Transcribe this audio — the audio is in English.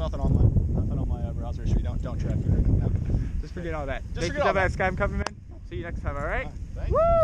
nothing on my browser history. Don't track it or anything. No. Just forget all that. Just Thank forget you so all that. much, Sky. I'm coming, man. See you next time, all right? Thank you. Woo!